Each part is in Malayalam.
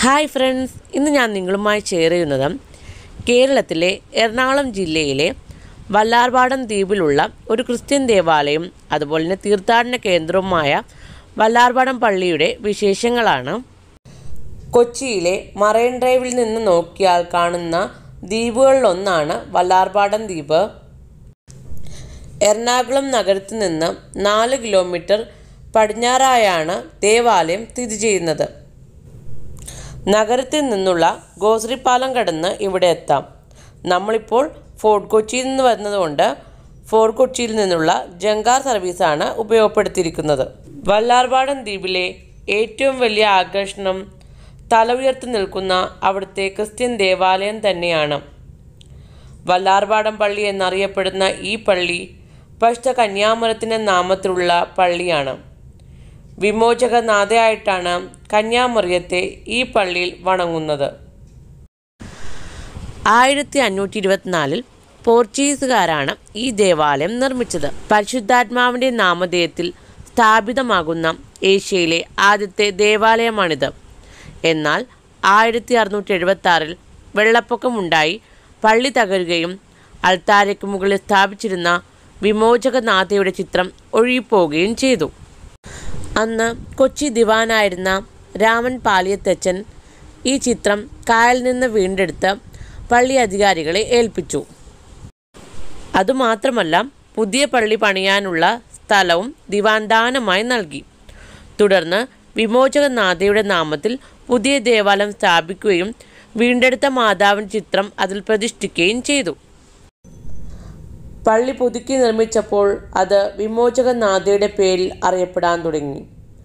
ഹായ് ഫ്രണ്ട്സ്, ഇന്ന് ഞാൻ നിങ്ങളുമായി ഷെയർ ചെയ്യുന്നത് കേരളത്തിലെ എറണാകുളം ജില്ലയിലെ വല്ലാർപാടം ദ്വീപിലുള്ള ഒരു ക്രിസ്ത്യൻ ദേവാലയം അതുപോലെ തന്നെ തീർത്ഥാടന കേന്ദ്രവുമായ വല്ലാർപാടം പള്ളിയുടെ വിശേഷങ്ങളാണ്. കൊച്ചിയിലെ മറൈൻ ഡ്രൈവിൽ നിന്ന് നോക്കിയാൽ കാണുന്ന ദ്വീപുകളിലൊന്നാണ് വല്ലാർപാടം ദ്വീപ്. എറണാകുളം നഗരത്തിൽ നിന്ന് 4 കിലോമീറ്റർ പടിഞ്ഞാറായാണ് ദേവാലയം സ്ഥിതി ചെയ്യുന്നത്. നഗരത്തിൽ നിന്നുള്ള ഗോശ്രീ പാലം കടന്ന് ഇവിടെ എത്താം. നമ്മളിപ്പോൾ ഫോർട്ട് കൊച്ചിയിൽ നിന്ന് വരുന്നതുകൊണ്ട് ഫോർട്ട് കൊച്ചിയിൽ നിന്നുള്ള ജങ്കാർ സർവീസാണ് ഉപയോഗപ്പെടുത്തിയിരിക്കുന്നത്. വല്ലാർപാടം ദ്വീപിലെ ഏറ്റവും വലിയ ആകർഷണം തല ഉയർത്തി നിൽക്കുന്ന അവിടുത്തെ ക്രിസ്ത്യൻ ദേവാലയം തന്നെയാണ്. വല്ലാർപാടം പള്ളി എന്നറിയപ്പെടുന്ന ഈ പള്ളി പരിശുദ്ധ കന്യാമറിയത്തിൻ്റെ നാമത്തിലുള്ള പള്ളിയാണ്. വിമോചകനാഥയായിട്ടാണ് കന്യാമറിയത്തെ ഈ പള്ളിയിൽ വണങ്ങുന്നത്. 1524 പോർച്ചുഗീസുകാരാണ് ഈ ദേവാലയം നിർമ്മിച്ചത്. പരിശുദ്ധാത്മാവിൻ്റെ നാമധേയത്തിൽ സ്ഥാപിതമാകുന്ന ഏഷ്യയിലെ ആദ്യത്തെ ദേവാലയമാണിത്. എന്നാൽ 1676 വെള്ളപ്പൊക്കമുണ്ടായി പള്ളി തകരുകയും അൾത്താരയ്ക്ക് മുകളിൽ സ്ഥാപിച്ചിരുന്ന വിമോചകനാഥയുടെ ചിത്രം ഒഴുകിപ്പോവുകയും ചെയ്തു. അന്ന് കൊച്ചി ദിവാനായിരുന്ന രാമൻ പാലിയത്തച്ഛൻ ഈ ചിത്രം കായലിൽ നിന്ന് വീണ്ടെടുത്ത് പള്ളി അധികാരികളെ ഏൽപ്പിച്ചു. അതുമാത്രമല്ല, പുതിയ പള്ളി പണിയാനുള്ള സ്ഥലവും ദിവാൻ ദാനമായി നൽകി. തുടർന്ന് വിമോചകനാഥയുടെ നാമത്തിൽ പുതിയ ദേവാലയം സ്ഥാപിക്കുകയും വീണ്ടെടുത്ത മാതാവിൻ്റെ ചിത്രം അതിൽ പ്രതിഷ്ഠിക്കുകയും ചെയ്തു. പള്ളി പുതുക്കി നിർമ്മിച്ചപ്പോൾ അത് വിമോചകനാഥയുടെ പേരിൽ അറിയപ്പെടാൻ തുടങ്ങി.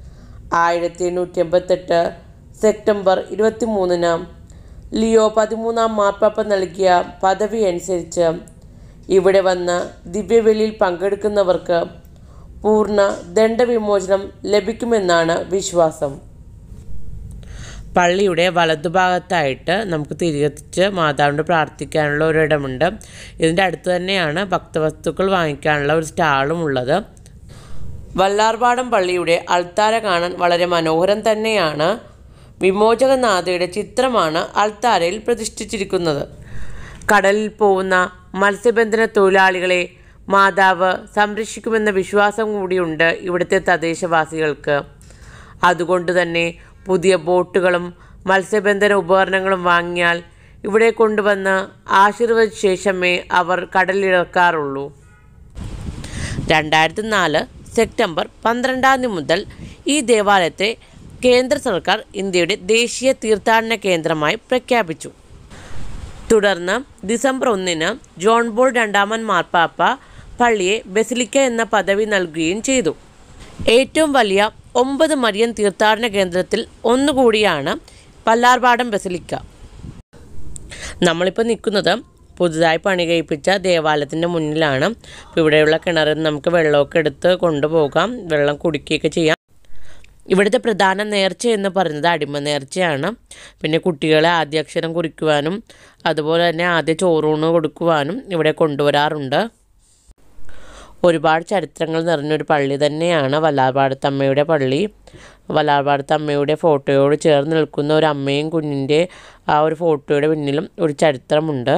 1888 സെപ്റ്റംബർ 23 ലിയോ 13 മാർപ്പാപ്പ നൽകിയ പദവി അനുസരിച്ച് ഇവിടെ വന്ന് ദിവ്യബലിയിൽ പങ്കെടുക്കുന്നവർക്ക് പൂർണ്ണ ദണ്ഡവിമോചനം ലഭിക്കുമെന്നാണ് വിശ്വാസം. പള്ളിയുടെ വലതുഭാഗത്തായിട്ട് നമുക്ക് തിരിച്ച് മാതാവിൻ്റെ പ്രാർത്ഥിക്കാനുള്ള ഒരിടമുണ്ട്. ഇതിൻ്റെ അടുത്ത് തന്നെയാണ് ഭക്തവസ്തുക്കൾ വാങ്ങിക്കാനുള്ള ഒരു സ്റ്റാളും ഉള്ളത്. വല്ലാർപാടം പള്ളിയുടെ അൾത്താര കാണാൻ വളരെ മനോഹരം തന്നെയാണ്. വിമോചകനാഥയുടെ ചിത്രമാണ് അൾത്താരയിൽ പ്രതിഷ്ഠിച്ചിരിക്കുന്നത്. കടലിൽ പോകുന്ന മത്സ്യബന്ധന തൊഴിലാളികളെ മാതാവ് സംരക്ഷിക്കുമെന്ന വിശ്വാസം കൂടിയുണ്ട് ഇവിടുത്തെ തദ്ദേശവാസികൾക്ക്. അതുകൊണ്ട് തന്നെ പുതിയ ബോട്ടുകളും മത്സ്യബന്ധന ഉപകരണങ്ങളും വാങ്ങിയാൽ ഇവിടെ കൊണ്ടുവന്ന് ആശീർവദിച്ച ശേഷമേ അവർ കടലിലിറക്കാറുള്ളൂ. 2004 സെപ്റ്റംബർ 12 മുതൽ ഈ ദേവാലയത്തെ കേന്ദ്ര സർക്കാർ ഇന്ത്യയുടെ ദേശീയ തീർത്ഥാടന കേന്ദ്രമായി പ്രഖ്യാപിച്ചു. തുടർന്ന് ഡിസംബർ 1 ജോൺ പോൾ 2 മാർപ്പാപ്പ പള്ളിയെ ബസിലിക്ക എന്ന പദവി നൽകുകയും ചെയ്തു. ഏറ്റവും വലിയ 9 മരിയൻ തീർത്ഥാടന കേന്ദ്രത്തിൽ ഒന്നുകൂടിയാണ് വല്ലാർപാടം ബസിലിക്ക. നമ്മളിപ്പോൾ നിൽക്കുന്നത് പുതുതായി പണി കഴിപ്പിച്ച ദേവാലയത്തിൻ്റെ മുന്നിലാണ്. ഇവിടെയുള്ള കിണറിൽ നമുക്ക് വെള്ളമൊക്കെ എടുത്ത് കൊണ്ടുപോകാം, വെള്ളം കുടിക്കുകയൊക്കെ ചെയ്യാം. ഇവിടുത്തെ പ്രധാന നേർച്ച എന്ന് പറയുന്നത് അടിമ നേർച്ചയാണ്. പിന്നെ കുട്ടികളെ ആദ്യാക്ഷരം കുറിക്കുവാനും അതുപോലെ തന്നെ ആദ്യ ചോറൂണ് കൊടുക്കുവാനും ഇവിടെ കൊണ്ടുവരാറുണ്ട്. ഒരുപാട് ചരിത്രങ്ങൾ നിറഞ്ഞൊരു പള്ളി തന്നെയാണ് വല്ലാർപാടത്തമ്മയുടെ പള്ളി. വല്ലാർപാടത്തമ്മയുടെ ഫോട്ടോയോട് ചേർന്ന് നിൽക്കുന്ന ഒരു അമ്മയും കുഞ്ഞിൻ്റെ ആ ഒരു ഫോട്ടോയുടെ പിന്നിലും ഒരു ചരിത്രമുണ്ട്.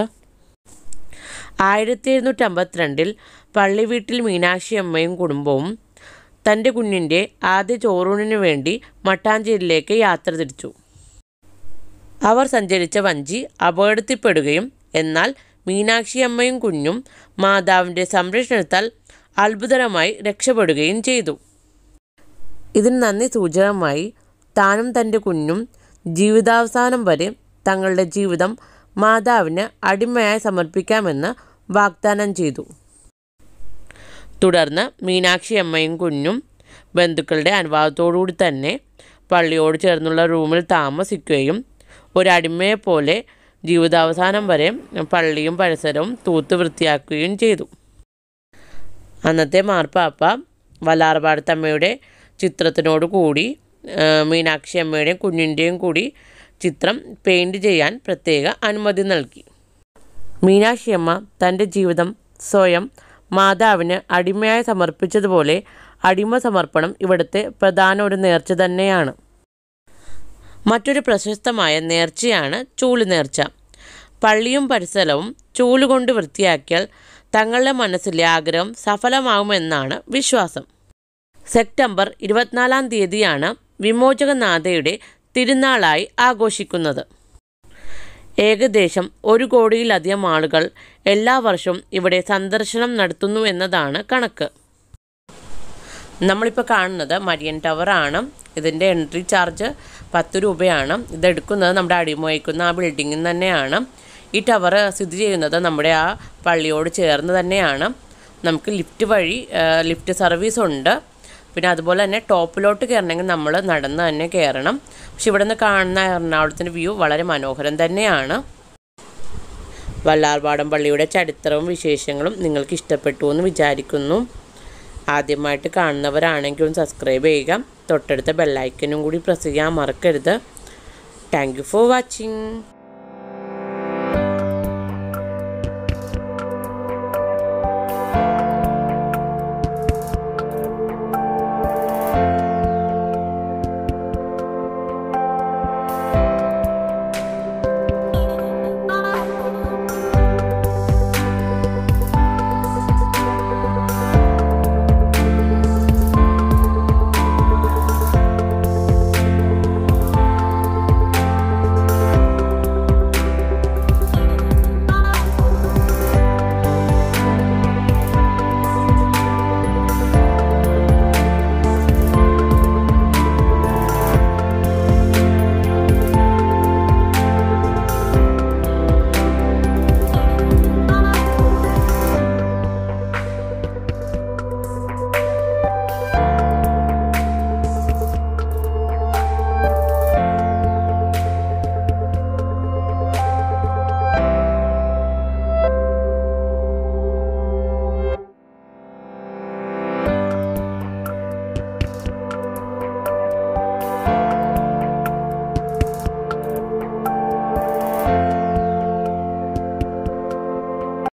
1752 പള്ളി വീട്ടിൽ മീനാക്ഷി അമ്മയും കുടുംബവും തൻ്റെ കുഞ്ഞിൻ്റെ ആദ്യ ചോറൂണിനു വേണ്ടി മട്ടാഞ്ചേരിയിലേക്ക് യാത്ര തിരിച്ചു. അവർ സഞ്ചരിച്ച വഞ്ചി അപകടത്തിൽപ്പെടുകയും എന്നാൽ മീനാക്ഷി അമ്മയും കുഞ്ഞും മാതാവിൻ്റെ സംരക്ഷണത്താൽ അത്ഭുതകരമായി രക്ഷപ്പെടുകയും ചെയ്തു. ഇതിന് നന്ദി സൂചകമായി താനും തൻ്റെ കുഞ്ഞും ജീവിതാവസാനം വരെ തങ്ങളുടെ ജീവിതം മാതാവിന് അടിമയായി സമർപ്പിക്കാമെന്ന് വാഗ്ദാനം ചെയ്തു. തുടർന്ന് മീനാക്ഷി അമ്മയും കുഞ്ഞും ബന്ധുക്കളുടെ അനുവാദത്തോടുകൂടി തന്നെ പള്ളിയോട് ചേർന്നുള്ള റൂമിൽ താമസിക്കുകയും ഒരടിമയെപ്പോലെ ജീവിതാവസാനം വരെ പള്ളിയും പരിസരവും തൂത്ത് വൃത്തിയാക്കുകയും ചെയ്തു. അന്നത്തെ മാർപ്പാപ്പ വല്ലാർപാടത്തമ്മയുടെ ചിത്രത്തിനോട് കൂടി മീനാക്ഷി അമ്മയുടെയും കുഞ്ഞിൻ്റെയും കൂടി ചിത്രം പെയിൻറ് ചെയ്യാൻ പ്രത്യേക അനുമതി നൽകി. മീനാക്ഷി അമ്മ തൻ്റെ ജീവിതം സ്വയം മാതാവിന് അടിമയായി സമർപ്പിച്ചതുപോലെ അടിമ സമർപ്പണം ഇവിടുത്തെ പ്രധാന ഒരു നേർച്ച തന്നെയാണ്. മറ്റൊരു പ്രശസ്തമായ നേർച്ചയാണ് ചൂല് നേർച്ച. പള്ളിയും പരിസരവും ചൂലുകൊണ്ട് വൃത്തിയാക്കിയാൽ തങ്ങളുടെ മനസ്സിലെ ആഗ്രഹം സഫലമാകുമെന്നാണ് വിശ്വാസം. സെപ്റ്റംബർ 24-ാം തീയതിയാണ് വിമോചകനാഥയുടെ തിരുനാളായി ആഘോഷിക്കുന്നത്. ഏകദേശം 1 കോടിയിലധികം ആളുകൾ എല്ലാ വർഷവും ഇവിടെ സന്ദർശനം നടത്തുന്നു എന്നതാണ് കണക്ക്. നമ്മളിപ്പോൾ കാണുന്നത് മരിയൻ ടവറാണ്. ഇതിൻ്റെ എൻട്രി ചാർജ് 10 രൂപയാണ്. ഇതെടുക്കുന്നത് നമ്മുടെ അടിമോയിക്കുന്ന ആ ബിൽഡിങ്ങിൽ തന്നെയാണ്. ഈ ടവർ സ്ഥിതി ചെയ്യുന്നത് നമ്മുടെ ആ പള്ളിയോട് ചേർന്ന് തന്നെയാണ്. നമുക്ക് ലിഫ്റ്റ് സർവീസ് ഉണ്ട്. പിന്നെ അതുപോലെ തന്നെ ടോപ്പിലോട്ട് കയറണമെങ്കിൽ നമ്മൾ നടന്ന് തന്നെ കയറണം. പക്ഷെ ഇവിടെ നിന്ന് കാണുന്ന എറണാകുളത്തിൻ്റെ വ്യൂ വളരെ മനോഹരം തന്നെയാണ്. വല്ലാർപാടം പള്ളിയുടെ ചരിത്രവും വിശേഷങ്ങളും നിങ്ങൾക്ക് ഇഷ്ടപ്പെട്ടു എന്ന് വിചാരിക്കുന്നു. ആദ്യമായിട്ട് കാണുന്നവരാണെങ്കിലും സബ്സ്ക്രൈബ് ചെയ്യുക. തൊട്ടടുത്ത ബെല്ലൈക്കനും കൂടി പ്രസ് ചെയ്യാൻ മറക്കരുത്. Thank you for watching.